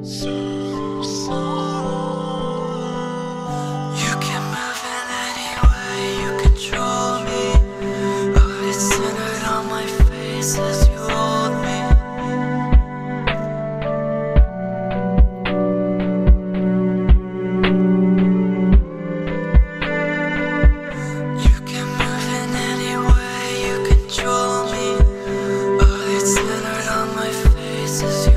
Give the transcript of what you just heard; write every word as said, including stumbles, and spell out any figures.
You can move in any way, you control me. Oh, it's centered on my face as you hold me. You can move in any way, you control me. Oh, it's centered on my face as you